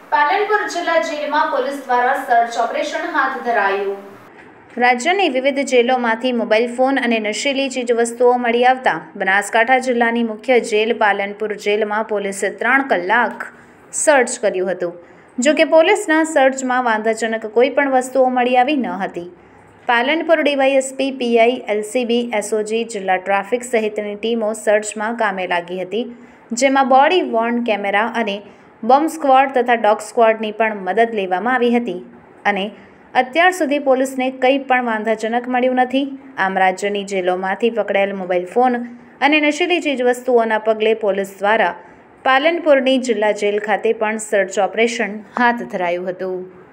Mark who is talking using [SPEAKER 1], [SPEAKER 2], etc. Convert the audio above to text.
[SPEAKER 1] પાલનપુર જિલ્લા જેલમાં પોલીસ દ્વારા સર્ચ ઓપરેશન હાથ ધરાયું। રાજ્યની વિવિધ જેલોમાંથી મોબાઈલ ફોન અને નશીલી ચીજવસ્તુઓ મળી આવતા બનાસકાંઠા જિલ્લાની મુખ્ય જેલ પાલનપુર જેલમાં પોલીસે 3 કલાક સર્ચ કર્યું હતું। જો કે પોલીસના સર્ચમાં વાંધાજનક કોઈ પણ વસ્તુઓ મળી આવી ન હતી। Palanpur DYSP, PI, LCB, SOG, જિલ્લા ટ્રાફિક સહિતની ટીમો સર્ચમાં કામે લાગી હતી, જેમાં બોડી વોર્ન કેમેરા અને બોમ્બ સ્ક્વોડ તથા ડોગ સ્ક્વોડની પણ મદદ લેવામાં આવી હતી અને અત્યાર સુધી પોલીસને કંઈ પણ વાંધાજનક મળ્યું નથી। આમ રાજ્યની જેલોમાંથી પકડાયેલ મોબાઈલ ફોન અને નશીલી ચીજવસ્તુઓના પગલે પોલીસ દ્વારા પાલનપુરની જિલ્લા જેલ ખાતે પણ સર્ચ ઓપરેશન હાથ ધરાયું હતું।